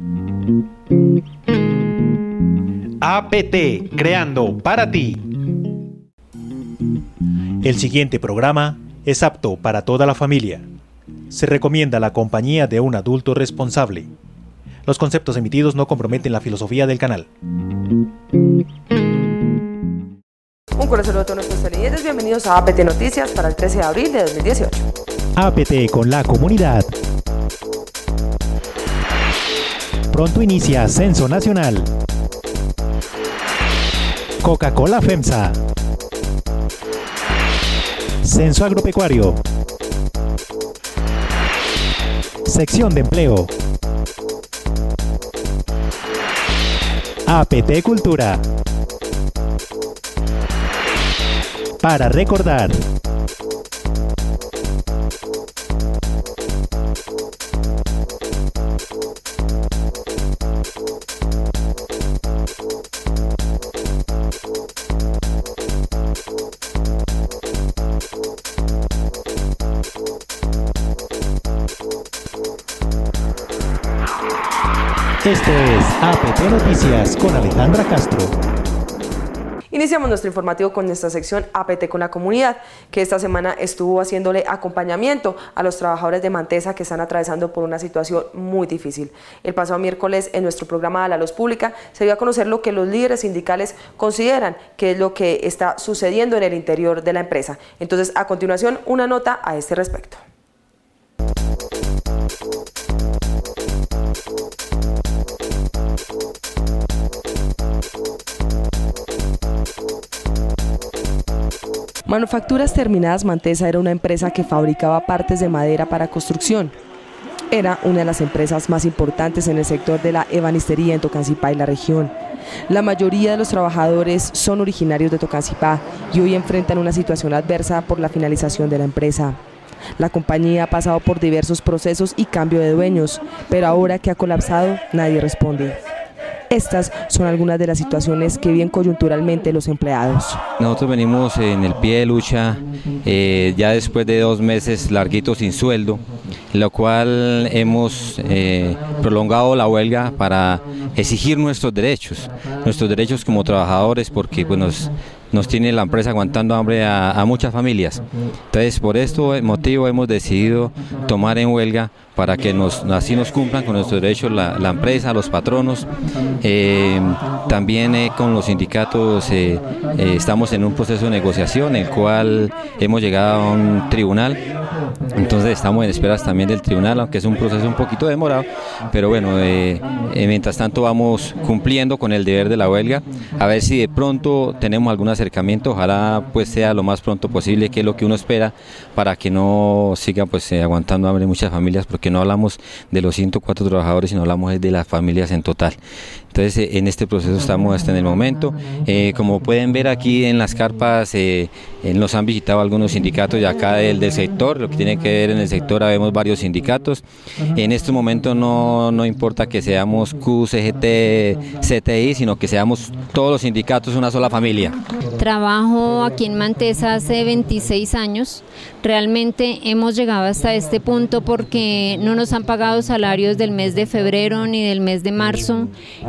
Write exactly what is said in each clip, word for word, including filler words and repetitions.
A P T, creando para ti. El siguiente programa es apto para toda la familia. Se recomienda la compañía de un adulto responsable. Los conceptos emitidos no comprometen la filosofía del canal. Un cordial saludo a todos nuestros televidentes. Bienvenidos a A P T Noticias para el trece de abril de dos mil dieciocho. A P T con la comunidad. Pronto inicia Censo Nacional. Coca-Cola FEMSA. Censo Agropecuario. Sección de Empleo. A P T Cultura. Para recordar. Esto es A P T Noticias con Alejandra Castro. Iniciamos nuestro informativo con esta sección A P T con la comunidad, que esta semana estuvo haciéndole acompañamiento a los trabajadores de Mantesa que están atravesando por una situación muy difícil. El pasado miércoles en nuestro programa A la Luz Pública se dio a conocer lo que los líderes sindicales consideran que es lo que está sucediendo en el interior de la empresa. Entonces, a continuación, una nota a este respecto. Manufacturas Terminadas Mantesa era una empresa que fabricaba partes de madera para construcción. Era una de las empresas más importantes en el sector de la ebanistería en Tocancipá y la región. La mayoría de los trabajadores son originarios de Tocancipá y hoy enfrentan una situación adversa por la finalización de la empresa. La compañía ha pasado por diversos procesos y cambio de dueños, pero ahora que ha colapsado, nadie responde. Estas son algunas de las situaciones que viven coyunturalmente los empleados. Nosotros venimos en el pie de lucha, eh, ya después de dos meses larguitos sin sueldo, lo cual hemos eh, prolongado la huelga para exigir nuestros derechos, nuestros derechos como trabajadores, porque pues, nos, nos tiene la empresa aguantando hambre a, a muchas familias. Entonces, por este motivo hemos decidido tomar en huelga para que nos, así nos cumplan con nuestros derechos la, la empresa, los patronos. Eh, también eh, con los sindicatos eh, eh, estamos en un proceso de negociación, el cual hemos llegado a un tribunal. Entonces estamos en esperas también del tribunal, aunque es un proceso un poquito demorado, pero bueno, eh, eh, mientras tanto vamos cumpliendo con el deber de la huelga, a ver si de pronto tenemos algún acercamiento, ojalá pues sea lo más pronto posible, que es lo que uno espera, para que no sigan pues eh, aguantando hambre muchas familias, porque no hablamos de los ciento cuatro trabajadores, sino hablamos de las familias en total. Entonces eh, en este proceso estamos hasta en el momento. Eh, como pueden ver aquí en las carpas, eh, eh, nos han visitado algunos sindicatos de acá del, del sector, lo que tiene que ver en el sector, vemos varios sindicatos. En este momento no, no importa que seamos Q, C G T, C T I, sino que seamos todos los sindicatos una sola familia. Trabajo aquí en Mantesa hace veintiséis años. Realmente hemos llegado hasta este punto porque no nos han pagado salarios del mes de febrero ni del mes de marzo.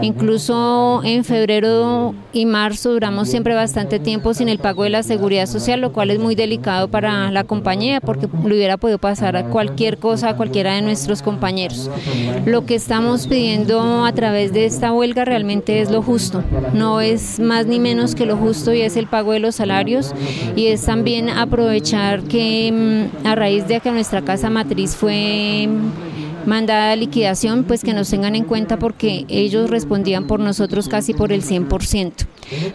Incluso en febrero y marzo duramos siempre bastante tiempo sin el pago de la seguridad social, lo cual es muy delicado para la compañía porque le hubiera podido pasar a cualquier cosa a cualquiera de nuestros compañeros. Lo que estamos pidiendo a través de esta huelga realmente es lo justo, no es más ni menos que lo justo, y es el pago de los salarios, y es también aprovechar que a raíz de que nuestra casa matriz fue mandada a liquidación, pues que nos tengan en cuenta porque ellos respondían por nosotros casi por el cien por ciento.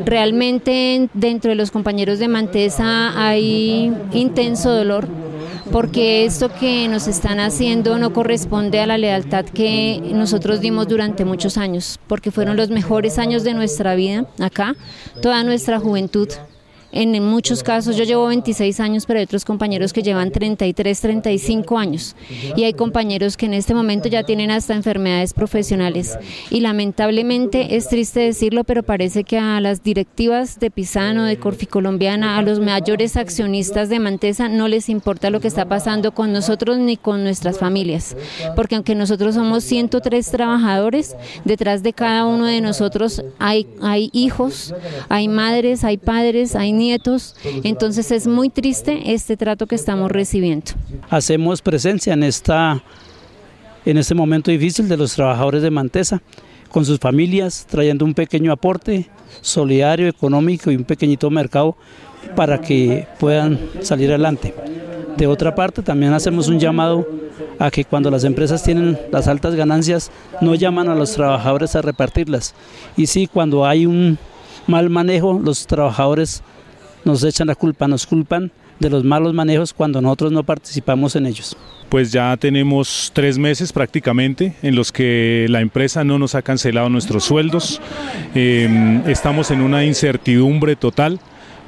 Realmente dentro de los compañeros de Mantesa hay intenso dolor porque esto que nos están haciendo no corresponde a la lealtad que nosotros dimos durante muchos años, porque fueron los mejores años de nuestra vida acá, toda nuestra juventud En muchos casos, yo llevo veintiséis años, pero hay otros compañeros que llevan treinta y tres, treinta y cinco años. Y hay compañeros que en este momento ya tienen hasta enfermedades profesionales. Y lamentablemente, es triste decirlo, pero parece que a las directivas de Pisano, de Corficolombiana, a los mayores accionistas de Mantesa, no les importa lo que está pasando con nosotros ni con nuestras familias. Porque aunque nosotros somos ciento tres trabajadores, detrás de cada uno de nosotros hay, hay hijos, hay madres, hay padres, hay nietos, entonces es muy triste este trato que estamos recibiendo. Hacemos presencia en, esta, en este momento difícil de los trabajadores de Mantesa, con sus familias, trayendo un pequeño aporte solidario, económico y un pequeñito mercado para que puedan salir adelante. De otra parte, también hacemos un llamado a que cuando las empresas tienen las altas ganancias, no llaman a los trabajadores a repartirlas. Y sí, cuando hay un mal manejo, los trabajadores nos echan la culpa, nos culpan de los malos manejos cuando nosotros no participamos en ellos. Pues ya tenemos tres meses prácticamente en los que la empresa no nos ha cancelado nuestros sueldos. Eh, estamos en una incertidumbre total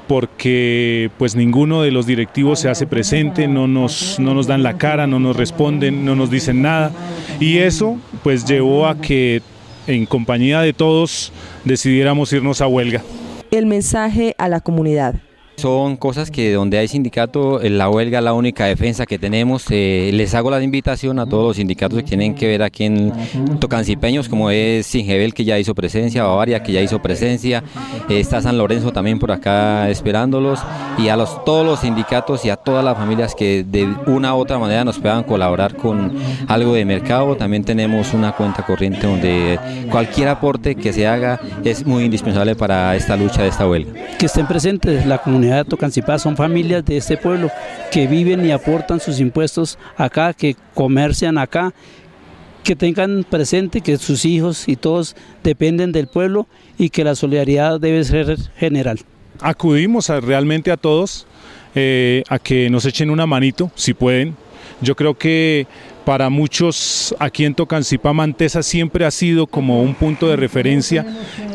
porque pues ninguno de los directivos se hace presente, no nos, no nos dan la cara, no nos responden, no nos dicen nada, y eso pues llevó a que en compañía de todos decidiéramos irnos a huelga. El mensaje a la comunidad. Son cosas que donde hay sindicato, la huelga es la única defensa que tenemos. Eh, les hago la invitación a todos los sindicatos que tienen que ver aquí en Tocancipeños, como es Singebel, que ya hizo presencia, Bavaria, que ya hizo presencia, eh, está San Lorenzo también por acá esperándolos, y a los, todos los sindicatos y a todas las familias que de una u otra manera nos puedan colaborar con algo de mercado. También tenemos una cuenta corriente donde cualquier aporte que se haga es muy indispensable para esta lucha de esta huelga. Que estén presentes la comunidad de Tocancipá, son familias de este pueblo que viven y aportan sus impuestos acá, que comercian acá, que tengan presente que sus hijos y todos dependen del pueblo y que la solidaridad debe ser general. Acudimos a, realmente a todos eh, a que nos echen una manito, si pueden. Yo creo que para muchos aquí en Tocancipá, Mantesa siempre ha sido como un punto de referencia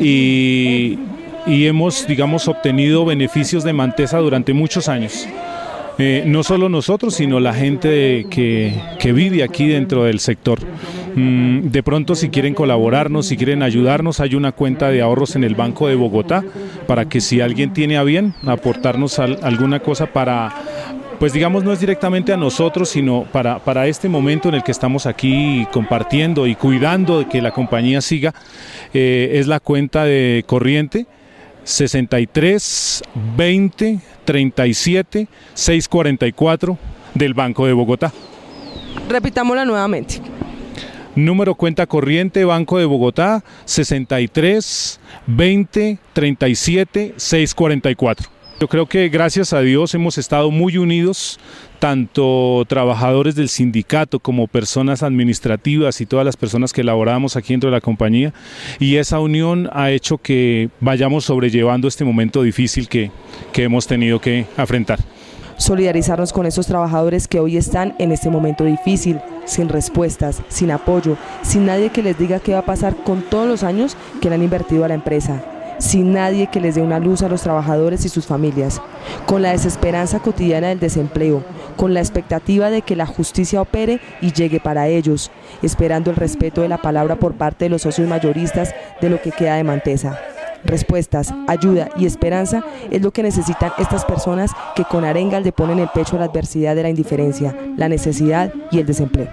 y y hemos, digamos, obtenido beneficios de Mantesa durante muchos años. Eh, no solo nosotros, sino la gente de, que, que vive aquí dentro del sector. Mm, de pronto, si quieren colaborarnos, si quieren ayudarnos, hay una cuenta de ahorros en el Banco de Bogotá, para que si alguien tiene a bien aportarnos al, alguna cosa para, pues digamos, no es directamente a nosotros, sino para, para este momento en el que estamos aquí compartiendo y cuidando de que la compañía siga, eh, es la cuenta de corriente sesenta y tres, veinte, treinta y siete, seiscientos cuarenta y cuatro del Banco de Bogotá. Repitámosla nuevamente. Número cuenta corriente Banco de Bogotá sesenta y tres, veinte, treinta y siete, seiscientos cuarenta y cuatro. Yo creo que gracias a Dios hemos estado muy unidos, tanto trabajadores del sindicato como personas administrativas y todas las personas que laboramos aquí dentro de la compañía, y esa unión ha hecho que vayamos sobrellevando este momento difícil que, que hemos tenido que afrontar. Solidarizarnos con esos trabajadores que hoy están en este momento difícil, sin respuestas, sin apoyo, sin nadie que les diga qué va a pasar con todos los años que le han invertido a la empresa, sin nadie que les dé una luz a los trabajadores y sus familias, con la desesperanza cotidiana del desempleo, con la expectativa de que la justicia opere y llegue para ellos, esperando el respeto de la palabra por parte de los socios mayoristas de lo que queda de Mantesa. Respuestas, ayuda y esperanza es lo que necesitan estas personas que con arengas le ponen el pecho a la adversidad de la indiferencia, la necesidad y el desempleo.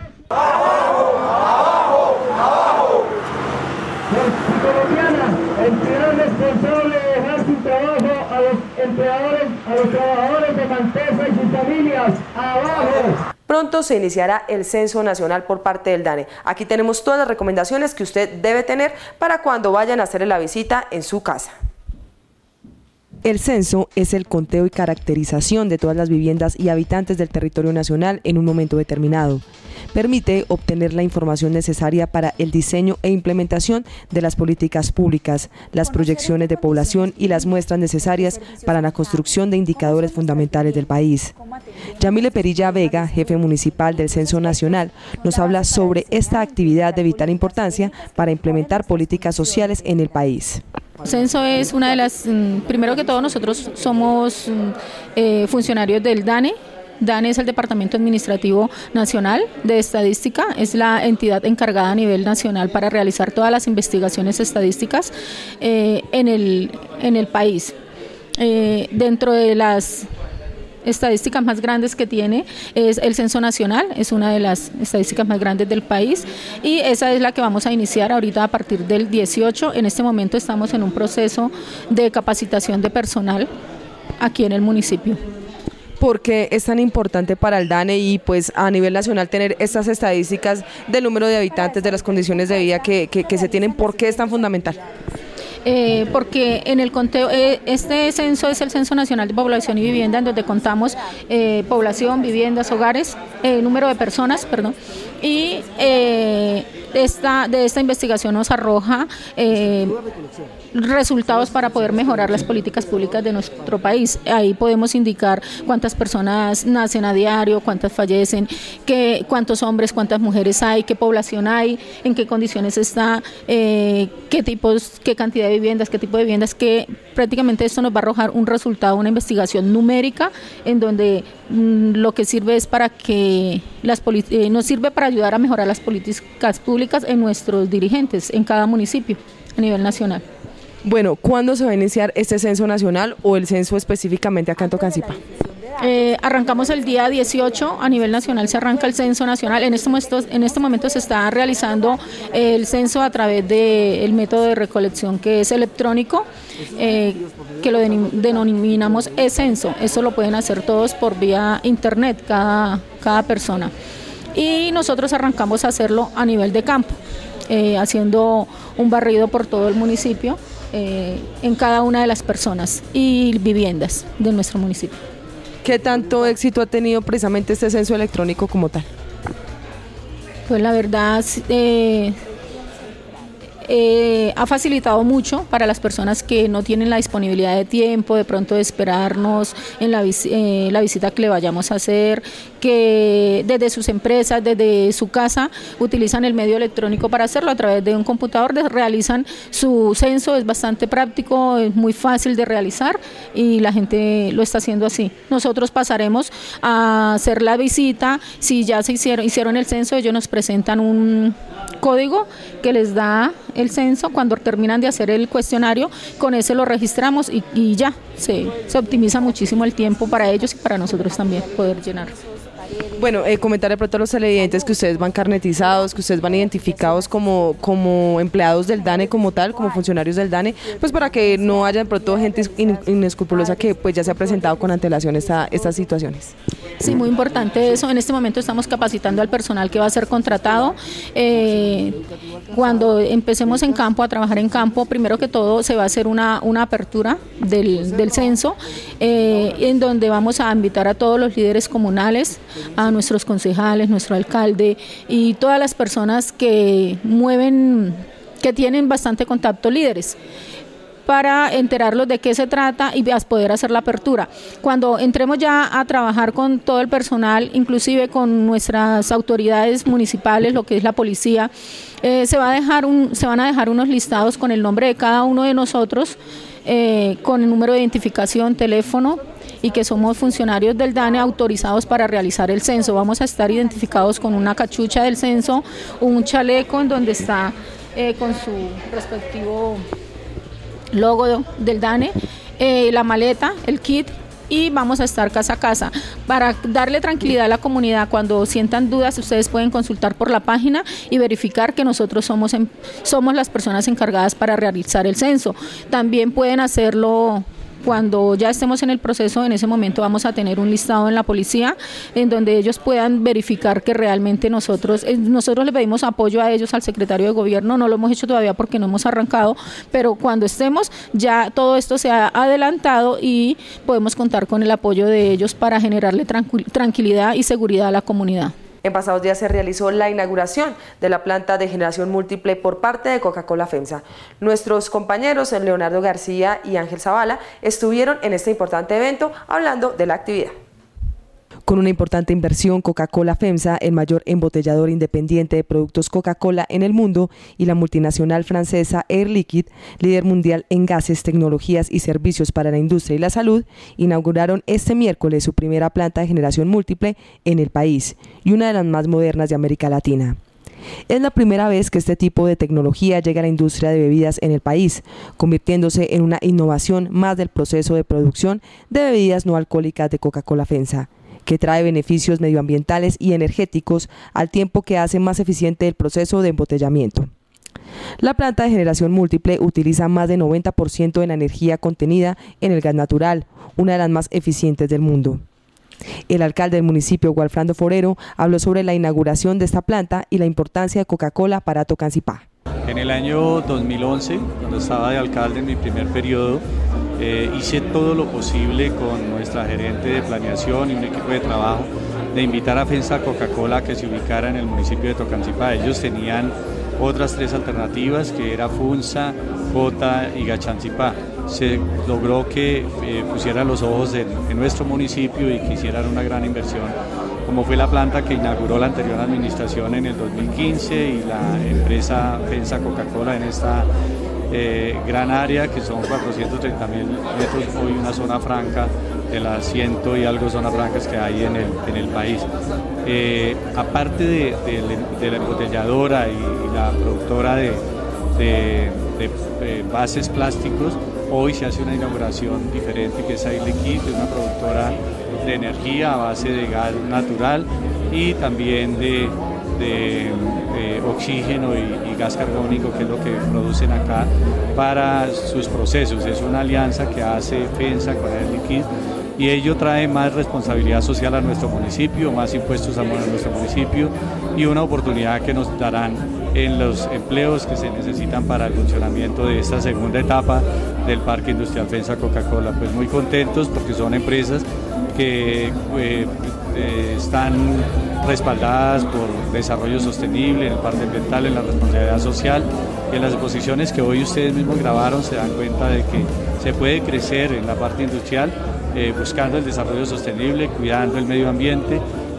Entidad responsable de dejar sin trabajo a los empleadores, a los trabajadores de Mantesa y sus familias. ¡Abajo! Pronto se iniciará el Censo Nacional por parte del DANE. Aquí tenemos todas las recomendaciones que usted debe tener para cuando vayan a hacerle la visita en su casa. El censo es el conteo y caracterización de todas las viviendas y habitantes del territorio nacional en un momento determinado. Permite obtener la información necesaria para el diseño e implementación de las políticas públicas, las proyecciones de población y las muestras necesarias para la construcción de indicadores fundamentales del país. Yamile Perilla Vega, jefe municipal del Censo Nacional, nos habla sobre esta actividad de vital importancia para implementar políticas sociales en el país. El censo es una de las, primero que todo nosotros somos eh, funcionarios del DANE. DANE es el Departamento Administrativo Nacional de Estadística, es la entidad encargada a nivel nacional para realizar todas las investigaciones estadísticas eh, en, el, en el país. Eh, dentro de las estadísticas más grandes que tiene es el Censo Nacional, es una de las estadísticas más grandes del país y esa es la que vamos a iniciar ahorita a partir del dieciocho. En este momento estamos en un proceso de capacitación de personal aquí en el municipio. ¿Por qué es tan importante para el DANE y pues a nivel nacional tener estas estadísticas del número de habitantes, de las condiciones de vida que, que, que se tienen? ¿Por qué es tan fundamental? Eh, porque en el conteo, eh, este censo es el Censo Nacional de Población y Vivienda, en donde contamos eh, población, viviendas, hogares, eh, número de personas, perdón, y eh, esta, de esta investigación nos arroja eh, resultados para poder mejorar las políticas públicas de nuestro país. Ahí podemos indicar cuántas personas nacen a diario, cuántas fallecen, qué, cuántos hombres, cuántas mujeres hay, qué población hay, en qué condiciones está, eh, qué tipos, qué cantidad de viviendas, qué tipo de viviendas, que prácticamente esto nos va a arrojar un resultado, una investigación numérica en donde mmm, lo que sirve es para que las eh, nos sirve para ayudar a mejorar las políticas públicas en nuestros dirigentes, en cada municipio a nivel nacional. Bueno, ¿cuándo se va a iniciar este censo nacional o el censo específicamente acá en Tocancipá? Eh, arrancamos el día dieciocho, a nivel nacional se arranca el censo nacional. En este momento, en este momento se está realizando el censo a través del método de recolección que es electrónico, eh, que lo denominamos e-censo. Eso lo pueden hacer todos por vía internet, cada, cada persona. Y nosotros arrancamos a hacerlo a nivel de campo, eh, haciendo un barrido por todo el municipio, eh, en cada una de las personas y viviendas de nuestro municipio. ¿Qué tanto éxito ha tenido precisamente este censo electrónico como tal? Pues la verdad eh, eh, ha facilitado mucho para las personas que no tienen la disponibilidad de tiempo, de pronto de esperarnos en la, vis eh, la visita que le vayamos a hacer, que desde sus empresas, desde su casa, utilizan el medio electrónico para hacerlo a través de un computador, realizan su censo, es bastante práctico, es muy fácil de realizar y la gente lo está haciendo así. Nosotros pasaremos a hacer la visita, si ya se hicieron, hicieron el censo, ellos nos presentan un código que les da el censo, cuando terminan de hacer el cuestionario, con ese lo registramos y, y ya, se, se optimiza muchísimo el tiempo para ellos y para nosotros también poder llenar. Bueno, eh, comentar de pronto a los televidentes que ustedes van carnetizados, que ustedes van identificados como, como empleados del DANE como tal, como funcionarios del DANE, pues para que no haya de pronto gente in, inescrupulosa que pues ya se ha presentado con antelación esta, estas situaciones. Sí, muy importante eso. En este momento estamos capacitando al personal que va a ser contratado. Eh, cuando empecemos en campo, a trabajar en campo, primero que todo se va a hacer una, una apertura del, del censo, eh, en donde vamos a invitar a todos los líderes comunales, a nuestros concejales, nuestro alcalde y todas las personas que mueven, que tienen bastante contacto, líderes, para enterarlos de qué se trata y poder hacer la apertura. Cuando entremos ya a trabajar con todo el personal, inclusive con nuestras autoridades municipales, lo que es la policía, eh, se va a dejar un, se van a dejar unos listados con el nombre de cada uno de nosotros, eh, con el número de identificación, teléfono, y que somos funcionarios del DANE autorizados para realizar el censo. Vamos a estar identificados con una cachucha del censo, un chaleco en donde está eh, con su respectivo logo del DANE, eh, la maleta, el kit, y vamos a estar casa a casa para darle tranquilidad a la comunidad. Cuando sientan dudas, ustedes pueden consultar por la página y verificar que nosotros somos, en, somos las personas encargadas para realizar el censo. También pueden hacerlo cuando ya estemos en el proceso. En ese momento vamos a tener un listado en la policía en donde ellos puedan verificar que realmente nosotros, eh, nosotros le pedimos apoyo a ellos, al secretario de gobierno. No lo hemos hecho todavía porque no hemos arrancado, pero cuando estemos ya todo esto se ha adelantado y podemos contar con el apoyo de ellos para generarle tranqu- tranquilidad y seguridad a la comunidad. En pasados días se realizó la inauguración de la planta de generación múltiple por parte de Coca-Cola FEMSA. Nuestros compañeros Leonardo García y Ángel Zavala estuvieron en este importante evento hablando de la actividad. Con una importante inversión, Coca-Cola FEMSA, el mayor embotellador independiente de productos Coca-Cola en el mundo, y la multinacional francesa Air Liquide, líder mundial en gases, tecnologías y servicios para la industria y la salud, inauguraron este miércoles su primera planta de generación múltiple en el país y una de las más modernas de América Latina. Es la primera vez que este tipo de tecnología llega a la industria de bebidas en el país, convirtiéndose en una innovación más del proceso de producción de bebidas no alcohólicas de Coca-Cola FEMSA, que trae beneficios medioambientales y energéticos al tiempo que hace más eficiente el proceso de embotellamiento. La planta de generación múltiple utiliza más del noventa por ciento de la energía contenida en el gas natural, una de las más eficientes del mundo. El alcalde del municipio, Walfrando Forero, habló sobre la inauguración de esta planta y la importancia de Coca-Cola para Tocancipá. En el año dos mil once, cuando estaba de alcalde en mi primer periodo, eh, hice todo lo posible con nuestra gerente de planeación y un equipo de trabajo de invitar a FEMSA Coca-Cola a que se ubicara en el municipio de Tocancipá. Ellos tenían otras tres alternativas, que era Funza, Jota y Gachancipá. Se logró que eh, pusieran los ojos en, en nuestro municipio y que hicieran una gran inversión, como fue la planta que inauguró la anterior administración en el dos mil quince y la empresa FEMSA Coca-Cola en esta eh, gran área, que son cuatrocientos treinta mil metros, hoy una zona franca de las ciento y algo zonas francas que hay en el, en el país. Eh, aparte de, de, de la embotelladora y, y la productora de, de, de, de bases plásticos, hoy se hace una inauguración diferente, que es Air Liquide, una productora de energía a base de gas natural y también de, de, de oxígeno y, y gas carbónico, que es lo que producen acá para sus procesos. Es una alianza que hace FEMSA con Air Liquide y ello trae más responsabilidad social a nuestro municipio, más impuestos a nuestro municipio y una oportunidad que nos darán en los empleos que se necesitan para el funcionamiento de esta segunda etapa del Parque Industrial FEMSA Coca-Cola. Pues muy contentos porque son empresas que eh, eh, están respaldadas por desarrollo sostenible en el parte ambiental, en la responsabilidad social, y en las exposiciones que hoy ustedes mismos grabaron se dan cuenta de que se puede crecer en la parte industrial eh, buscando el desarrollo sostenible, cuidando el medio ambiente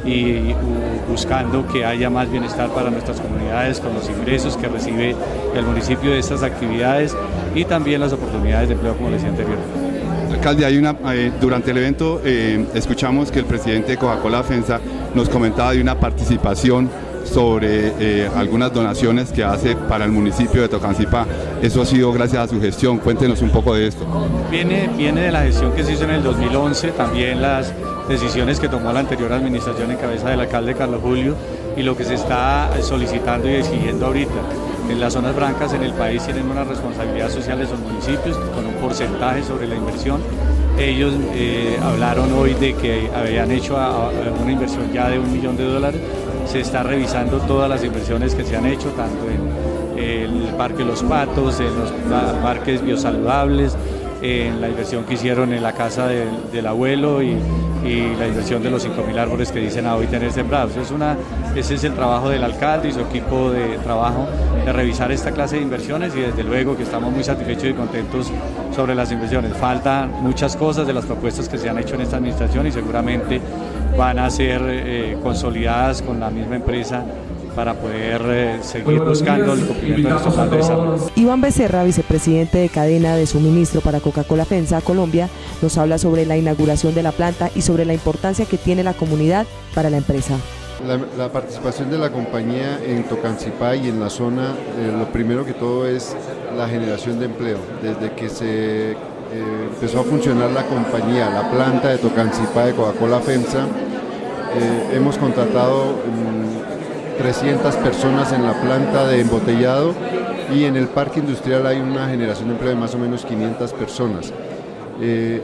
y buscando que haya más bienestar para nuestras comunidades con los ingresos que recibe el municipio de estas actividades y también las oportunidades de empleo, como les decía anteriormente. Alcalde, hay una, eh, durante el evento eh, escuchamos que el presidente de Coca-Cola FEMSA nos comentaba de una participación sobre eh, algunas donaciones que hace para el municipio de Tocancipá. Eso ha sido gracias a su gestión. Cuéntenos un poco de esto. Viene, viene de la gestión que se hizo en el dos mil once, también las decisiones que tomó la anterior administración en cabeza del alcalde Carlos Julio y lo que se está solicitando y exigiendo ahorita. En las zonas francas en el país tienen una responsabilidad social de sus municipios con un porcentaje sobre la inversión. Ellos eh, hablaron hoy de que habían hecho a, a una inversión ya de un millón de dólares. Se está revisando todas las inversiones que se han hecho, tanto en el Parque Los Patos, en los parques biosaludables, en la inversión que hicieron en la casa de, del abuelo y, y la inversión de los cinco mil árboles que dicen a hoy tener sembrados. Es una, ese es el trabajo del alcalde y su equipo de trabajo de revisar esta clase de inversiones y desde luego que estamos muy satisfechos y contentos sobre las inversiones. Faltan muchas cosas de las propuestas que se han hecho en esta administración y seguramente van a ser eh, consolidadas con la misma empresa para poder eh, seguir buscando el cumplimiento de nuestro plan de desarrollo. Iván Becerra, vicepresidente de cadena de suministro para Coca-Cola FEMSA Colombia, nos habla sobre la inauguración de la planta y sobre la importancia que tiene la comunidad para la empresa. La, la participación de la compañía en Tocancipá y en la zona, eh, lo primero que todo es la generación de empleo. Desde que se eh, empezó a funcionar la compañía, la planta de Tocancipá de Coca-Cola FEMSA, eh, hemos contratado um, trescientas personas en la planta de embotellado y en el parque industrial hay una generación de empleo de más o menos quinientas personas. Eh,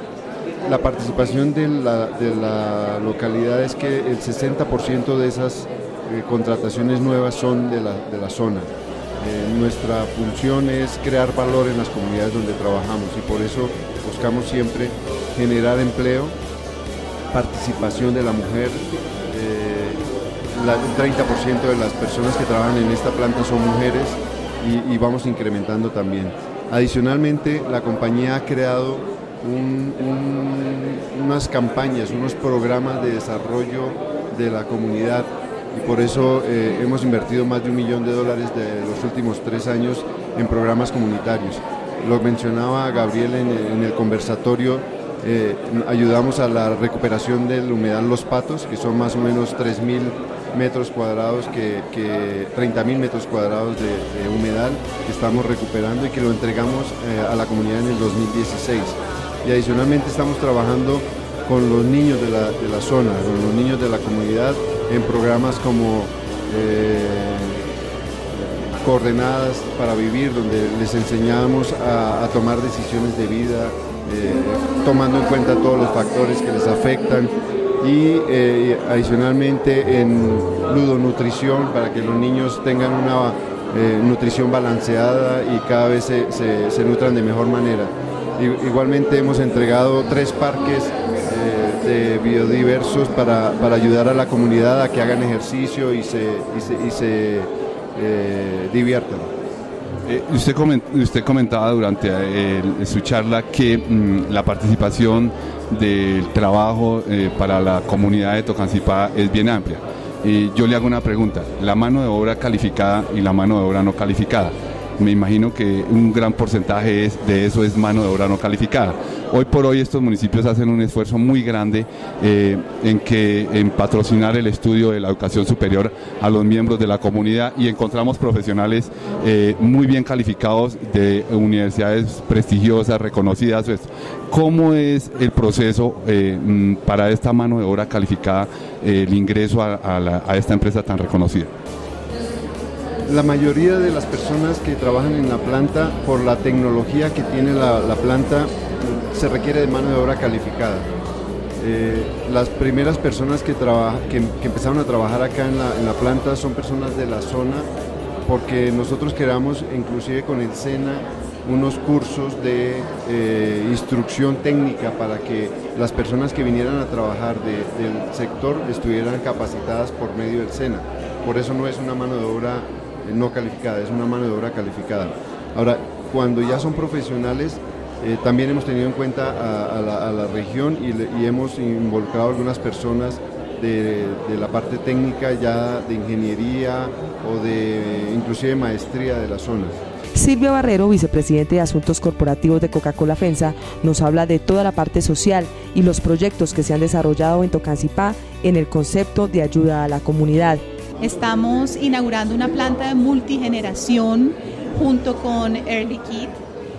La participación de la, de la localidad es que el sesenta por ciento de esas eh, contrataciones nuevas son de la, de la zona. Eh, nuestra función es crear valor en las comunidades donde trabajamos y por eso buscamos siempre generar empleo, participación de la mujer. Eh, la, el treinta por ciento de las personas que trabajan en esta planta son mujeres y, y vamos incrementando también. Adicionalmente, la compañía ha creado un, un, unas campañas, unos programas de desarrollo de la comunidad, y por eso eh, hemos invertido más de un millón de dólares de los últimos tres años en programas comunitarios. Lo mencionaba Gabriel en, en el conversatorio, eh, ayudamos a la recuperación del humedal Los Patos, que son más o menos tres mil metros cuadrados, que, que treinta mil metros cuadrados de, de humedal que estamos recuperando y que lo entregamos eh, a la comunidad en el dos mil dieciséis. Y adicionalmente estamos trabajando con los niños de la, de la zona, con los niños de la comunidad, en programas como eh, Coordenadas para Vivir, donde les enseñamos a, a tomar decisiones de vida, eh, tomando en cuenta todos los factores que les afectan, y eh, adicionalmente en ludonutrición, para que los niños tengan una eh, nutrición balanceada y cada vez se, se, se nutran de mejor manera. I, igualmente hemos entregado tres parques eh, de biodiversos para, para ayudar a la comunidad a que hagan ejercicio y se, y se, y se eh, diviertan. Eh, usted, coment, usted comentaba durante eh, su charla que mmm, la participación del trabajo eh, para la comunidad de Tocancipá es bien amplia. Eh, yo le hago una pregunta: la mano de obra calificada y la mano de obra no calificada. Me imagino que un gran porcentaje es, de eso es mano de obra no calificada. Hoy por hoy estos municipios hacen un esfuerzo muy grande eh, en, que, en patrocinar el estudio de la educación superior a los miembros de la comunidad, y encontramos profesionales eh, muy bien calificados de universidades prestigiosas, reconocidas. ¿Cómo es el proceso eh, para esta mano de obra calificada, eh, el ingreso a, a, la, a esta empresa tan reconocida? La mayoría de las personas que trabajan en la planta, por la tecnología que tiene la, la planta, se requiere de mano de obra calificada. Eh, las primeras personas que, trabaja, que, que empezaron a trabajar acá en la, en la planta son personas de la zona, porque nosotros creamos, inclusive con el SENA, unos cursos de eh, instrucción técnica para que las personas que vinieran a trabajar de, del sector estuvieran capacitadas por medio del SENA. Por eso no es una mano de obra no calificada, es una mano de obra calificada. Ahora, cuando ya son profesionales, eh, también hemos tenido en cuenta a, a, la, a la región y, le, y hemos involucrado a algunas personas de, de la parte técnica, ya de ingeniería o de inclusive maestría de la zona. Silvia Barrero, vicepresidente de Asuntos Corporativos de Coca-Cola FEMSA, nos habla de toda la parte social y los proyectos que se han desarrollado en Tocancipá en el concepto de ayuda a la comunidad. Estamos inaugurando una planta de multigeneración junto con Early Kid.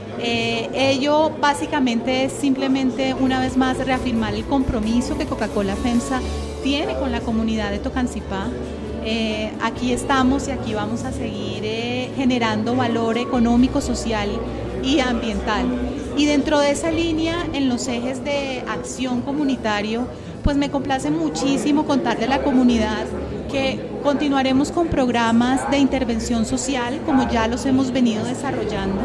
Eh, ello básicamente es simplemente una vez más reafirmar el compromiso que Coca-Cola FEMSA tiene con la comunidad de Tocancipá. Eh, aquí estamos y aquí vamos a seguir eh, generando valor económico, social y ambiental. Y dentro de esa línea, en los ejes de acción comunitario, pues me complace muchísimo contarle a la comunidad que continuaremos con programas de intervención social, como ya los hemos venido desarrollando.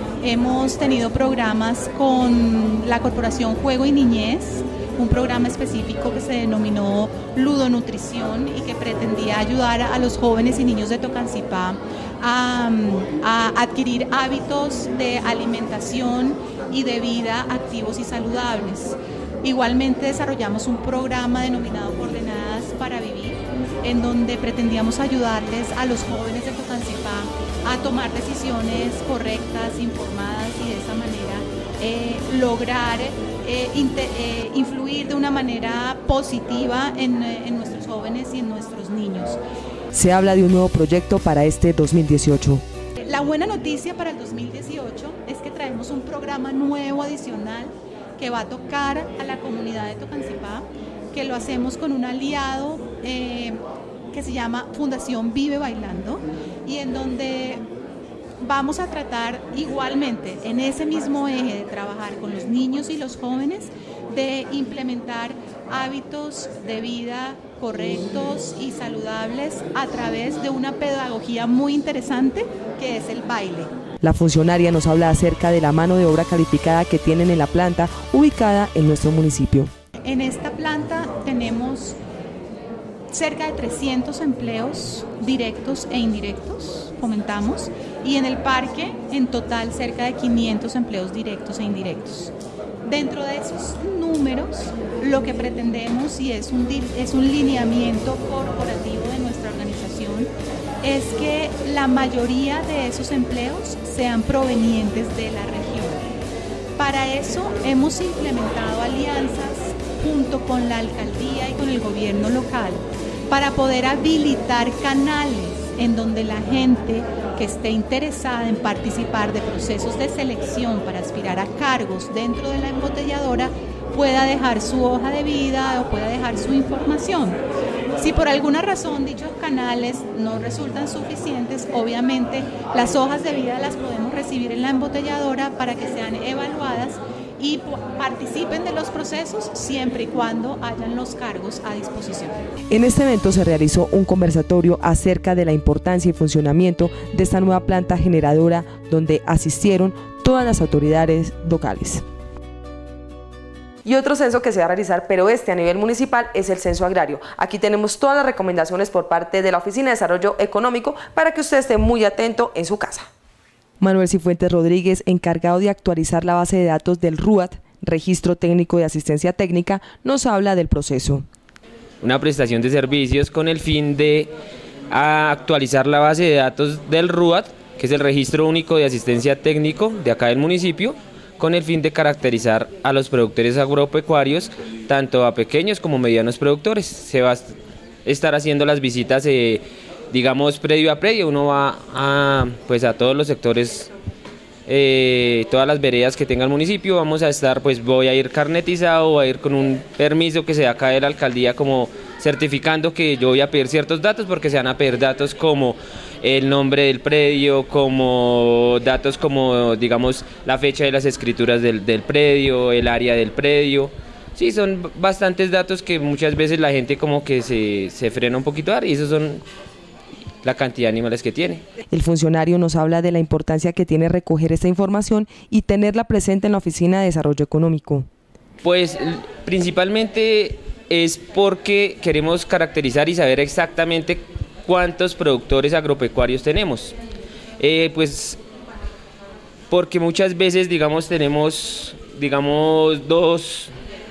Hemos tenido programas con la Corporación Juego y Niñez, un programa específico que se denominó Ludonutrición y que pretendía ayudar a los jóvenes y niños de Tocancipá a, a adquirir hábitos de alimentación y de vida activos y saludables. Igualmente desarrollamos un programa denominado Coordenadas para Vivir, en donde pretendíamos ayudarles a los jóvenes de Tocancipá a tomar decisiones correctas, informadas, y de esa manera eh, lograr eh, inter, eh, influir de una manera positiva en, en nuestros jóvenes y en nuestros niños. Se habla de un nuevo proyecto para este dos mil dieciocho. La buena noticia para el dos mil dieciocho es que traemos un programa nuevo adicional que va a tocar a la comunidad de Tocancipá, que lo hacemos con un aliado eh, que se llama Fundación Vive Bailando, y en donde vamos a tratar igualmente en ese mismo eje de trabajar con los niños y los jóvenes, de implementar hábitos de vida correctos y saludables a través de una pedagogía muy interesante que es el baile. La funcionaria nos habla acerca de la mano de obra calificada que tienen en la planta ubicada en nuestro municipio. En esta planta tenemos cerca de trescientos empleos directos e indirectos, comentamos, y en el parque en total cerca de quinientos empleos directos e indirectos. Dentro de esos números, lo que pretendemos, y es un, es un lineamiento corporativo de nuestra organización, es que la mayoría de esos empleos sean provenientes de la región. Para eso hemos implementado alianzas junto con la alcaldía y con el gobierno local para poder habilitar canales en donde la gente que esté interesada en participar de procesos de selección para aspirar a cargos dentro de la embotelladora pueda dejar su hoja de vida o pueda dejar su información. Si por alguna razón dichos canales no resultan suficientes, obviamente las hojas de vida las podemos recibir en la embotelladora para que sean evaluadas y participen de los procesos siempre y cuando hayan los cargos a disposición. En este evento se realizó un conversatorio acerca de la importancia y funcionamiento de esta nueva planta generadora, donde asistieron todas las autoridades locales. Y otro censo que se va a realizar, pero este a nivel municipal, es el censo agrario. Aquí tenemos todas las recomendaciones por parte de la Oficina de Desarrollo Económico para que usted esté muy atento en su casa. Manuel Cifuentes Rodríguez, encargado de actualizar la base de datos del R U A T, Registro Técnico de Asistencia Técnica, nos habla del proceso. Una prestación de servicios con el fin de actualizar la base de datos del R U A T, que es el Registro Único de Asistencia Técnico de acá del municipio, con el fin de caracterizar a los productores agropecuarios, tanto a pequeños como medianos productores. Se va a estar haciendo las visitas eh, digamos predio a predio, uno va a, pues a todos los sectores, eh, todas las veredas que tenga el municipio, vamos a estar, pues voy a ir carnetizado, voy a ir con un permiso que se da acá de la alcaldía como certificando que yo voy a pedir ciertos datos, porque se van a pedir datos como el nombre del predio, como datos como digamos la fecha de las escrituras del, del predio, el área del predio. Sí, son bastantes datos que muchas veces la gente como que se, se frena un poquito a dar, y esos son la cantidad de animales que tiene. El funcionario nos habla de la importancia que tiene recoger esta información y tenerla presente en la Oficina de Desarrollo Económico. Pues principalmente es porque queremos caracterizar y saber exactamente cuántos productores agropecuarios tenemos. Eh, pues porque muchas veces digamos tenemos digamos dos,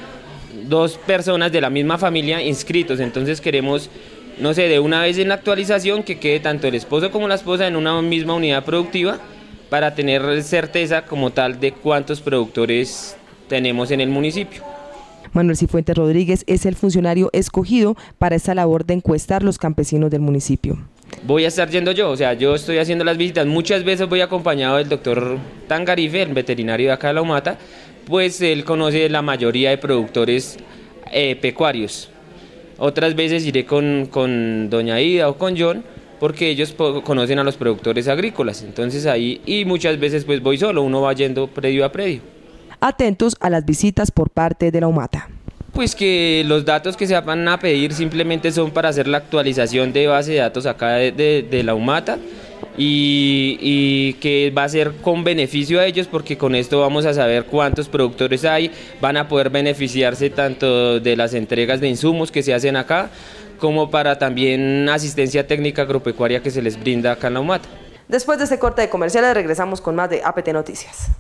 dos personas de la misma familia inscritos, entonces queremos, no sé, de una vez en la actualización que quede tanto el esposo como la esposa en una misma unidad productiva, para tener certeza como tal de cuántos productores tenemos en el municipio. Manuel Cifuentes Rodríguez es el funcionario escogido para esta labor de encuestar los campesinos del municipio. Voy a estar yendo yo, o sea, yo estoy haciendo las visitas, muchas veces voy acompañado del doctor Tangarife, el veterinario de acá de La Umata, pues él conoce la mayoría de productores eh, pecuarios. Otras veces iré con, con doña Ida o con John, porque ellos conocen a los productores agrícolas, entonces ahí, y muchas veces pues voy solo, uno va yendo predio a predio. Atentos a las visitas por parte de La Umata. Pues que los datos que se van a pedir simplemente son para hacer la actualización de base de datos acá de, de, de La Umata, y, y que va a ser con beneficio a ellos, porque con esto vamos a saber cuántos productores hay, van a poder beneficiarse tanto de las entregas de insumos que se hacen acá, como para también asistencia técnica agropecuaria que se les brinda acá en La Umata. Después de este corte de comerciales regresamos con más de A P T Noticias.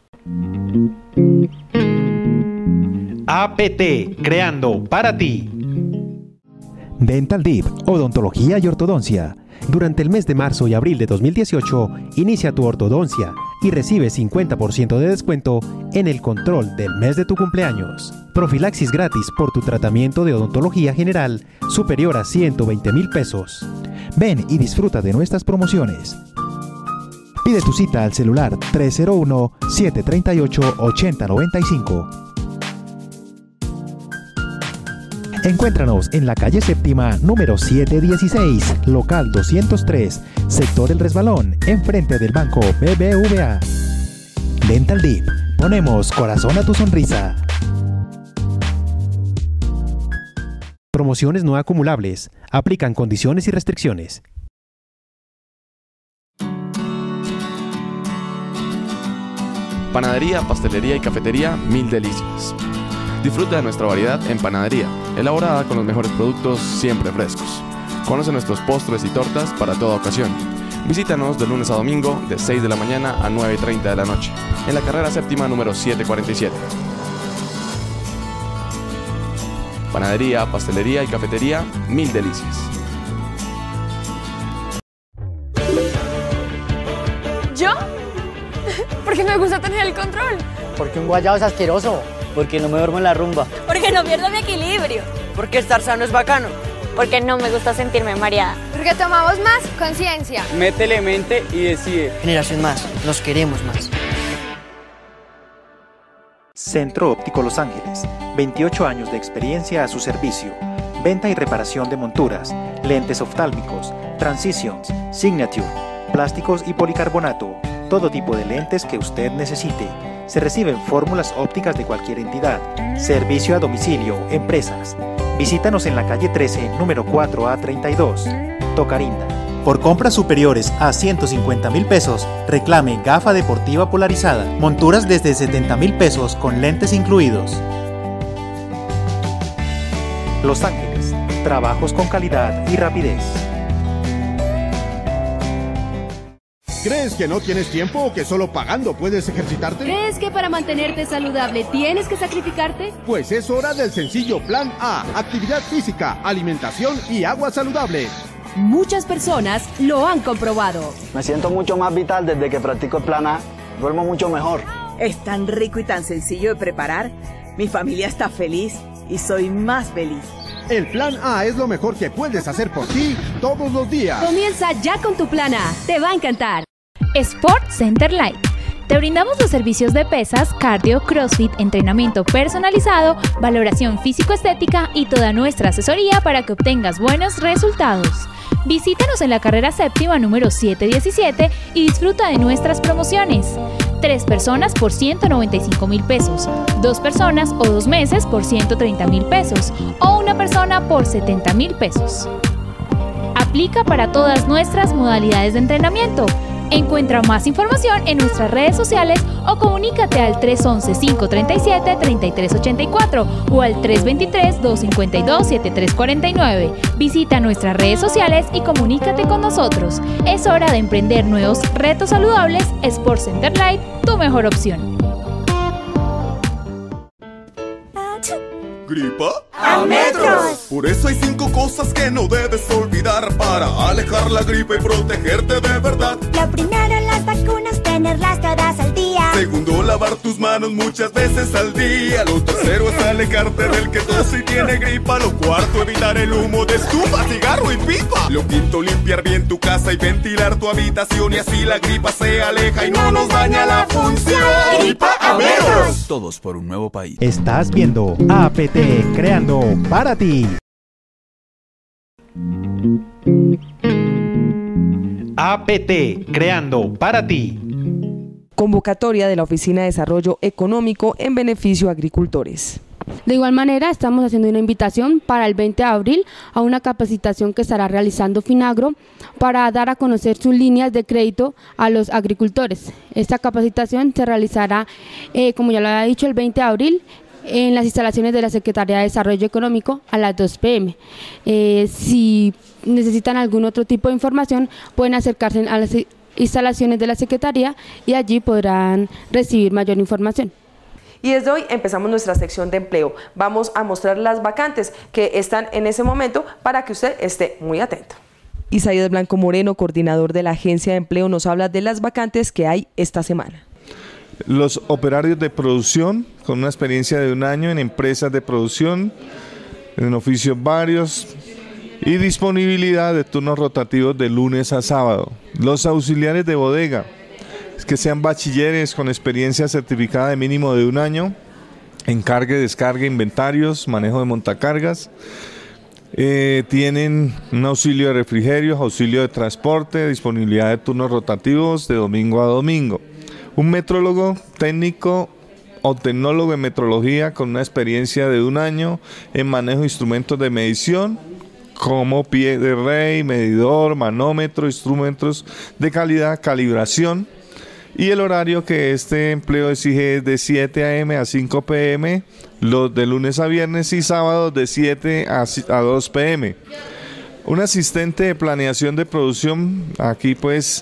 A P T, creando para ti. Dental Deep, odontología y ortodoncia. Durante el mes de marzo y abril de dos mil dieciocho, inicia tu ortodoncia y recibe cincuenta por ciento de descuento en el control del mes de tu cumpleaños. Profilaxis gratis por tu tratamiento de odontología general superior a ciento veinte mil pesos. Ven y disfruta de nuestras promociones. Pide tu cita al celular tres cero uno, siete tres ocho, ocho cero nueve cinco. Encuéntranos en la calle séptima, número setecientos dieciséis, local doscientos tres, sector El Resbalón, enfrente del banco B B V A. Dental Deep, ponemos corazón a tu sonrisa. Promociones no acumulables, aplican condiciones y restricciones. Panadería, pastelería y cafetería Mil Delicias. Disfruta de nuestra variedad en panadería, elaborada con los mejores productos siempre frescos. Conoce nuestros postres y tortas para toda ocasión. Visítanos de lunes a domingo de seis de la mañana a nueve y treinta de la noche, en la carrera séptima número setecientos cuarenta y siete. panadería, pastelería y cafetería Mil Delicias. ¿Yo? Porque me gusta tener el control. Porque un guayabo es asqueroso. Porque no me duermo en la rumba. Porque no pierdo mi equilibrio. Porque estar sano es bacano. Porque no me gusta sentirme mareada. Porque tomamos más conciencia. Métele mente y decide. Generación Más, nos queremos más. Centro Óptico Los Ángeles, veintiocho años de experiencia a su servicio. Venta y reparación de monturas, lentes oftálmicos, Transitions, Signature, plásticos y policarbonato, todo tipo de lentes que usted necesite. Se reciben fórmulas ópticas de cualquier entidad. Servicio a domicilio, empresas. Visítanos en la calle trece, número cuatro A treinta y dos, Tocarinda. Por compras superiores a ciento cincuenta mil pesos, reclame gafa deportiva polarizada, monturas desde setenta mil pesos con lentes incluidos. Los Ángeles, trabajos con calidad y rapidez. ¿Crees que no tienes tiempo o que solo pagando puedes ejercitarte? ¿Crees que para mantenerte saludable tienes que sacrificarte? Pues es hora del sencillo Plan A, actividad física, alimentación y agua saludable. Muchas personas lo han comprobado. Me siento mucho más vital desde que practico el Plan A, duermo mucho mejor. Es tan rico y tan sencillo de preparar, mi familia está feliz y soy más feliz. El Plan A es lo mejor que puedes hacer por ti todos los días. Comienza ya con tu Plan A, te va a encantar. Sport Center Light. Te brindamos los servicios de pesas, cardio, crossfit, entrenamiento personalizado, valoración físico-estética y toda nuestra asesoría para que obtengas buenos resultados. Visítanos en la carrera séptima número setecientos diecisiete y disfruta de nuestras promociones. Tres personas por ciento noventa y cinco mil pesos, dos personas o dos meses por ciento treinta mil pesos o una persona por setenta mil pesos. Aplica para todas nuestras modalidades de entrenamiento. Encuentra más información en nuestras redes sociales o comunícate al tres once, cinco treinta y siete, treinta y tres ochenta y cuatro o al tres veintitrés, doscientos cincuenta y dos, setenta y tres cuarenta y nueve. Visita nuestras redes sociales y comunícate con nosotros. Es hora de emprender nuevos retos saludables. Sport Center Light, tu mejor opción. ¿Gripa? ¡A metros! Por eso hay cinco cosas que no debes olvidar para alejar la gripe y protegerte de verdad. Lo primero, las vacunas, tenerlas todas al día. Segundo, lavar tus manos muchas veces al día. Lo tercero es alejarte del que tose y tiene gripa. Lo cuarto, evitar el humo de estufa, cigarro y pipa. Lo quinto, limpiar bien tu casa y ventilar tu habitación. Y así la gripa se aleja y no nos daña la función. ¡Gripa a metros! Todos por un nuevo país. Estás viendo A P T Creando para ti. A P T Creando para ti. Convocatoria de la Oficina de Desarrollo Económico en beneficio a agricultores. De igual manera, estamos haciendo una invitación para el veinte de abril a una capacitación que estará realizando Finagro para dar a conocer sus líneas de crédito a los agricultores. Esta capacitación se realizará, eh, como ya lo había dicho, el veinte de abril en las instalaciones de la Secretaría de Desarrollo Económico a las dos pe eme. Eh, si necesitan algún otro tipo de información, pueden acercarse a las instalaciones de la Secretaría y allí podrán recibir mayor información. Y desde hoy empezamos nuestra sección de empleo. Vamos a mostrar las vacantes que están en ese momento para que usted esté muy atento. Isaías Blanco Moreno, coordinador de la Agencia de Empleo, nos habla de las vacantes que hay esta semana. Los operarios de producción con una experiencia de un año en empresas de producción, en oficios varios y disponibilidad de turnos rotativos de lunes a sábado. Los auxiliares de bodega, que sean bachilleres con experiencia certificada de mínimo de un año, encargue, descargue, inventarios, manejo de montacargas. Eh, tienen un auxilio de refrigerios, auxilio de transporte, disponibilidad de turnos rotativos de domingo a domingo. Un metrólogo técnico o tecnólogo en metrología con una experiencia de un año en manejo de instrumentos de medición como pie de rey, medidor, manómetro, instrumentos de calidad, calibración. Y el horario que este empleo exige es de siete a eme a cinco pe eme, los de lunes a viernes y sábados de siete a dos pe eme. Un asistente de planeación de producción, aquí pues